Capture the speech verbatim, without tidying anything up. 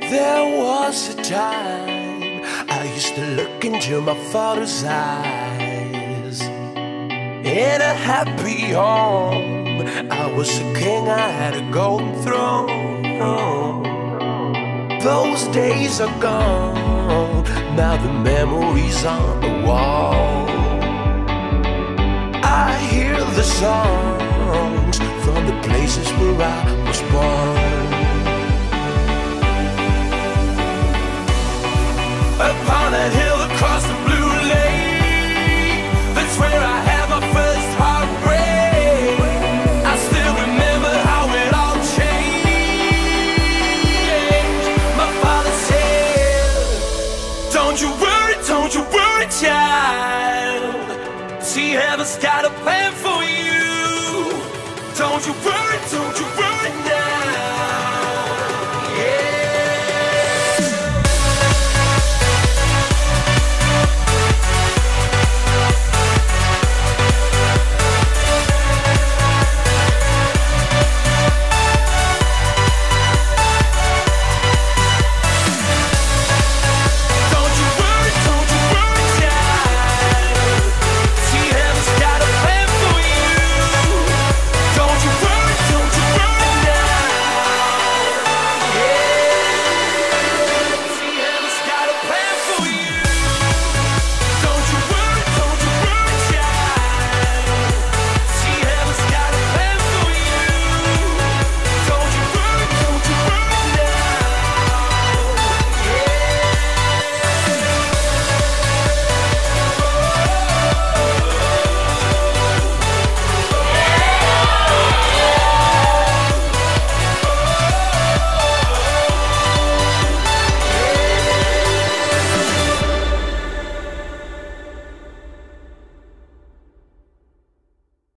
There was a time I used to look into my father's eyes. In a happy home, I was a king, I had a golden throne. Those days are gone, now the memories on the wall. I hear the songs from the places where I was born. Upon that hill across the blue lake, that's where I had my first heartbreak. I still remember how it all changed. My father said, don't you worry, don't you worry, child. See, heaven's got a plan for you. Don't you worry, don't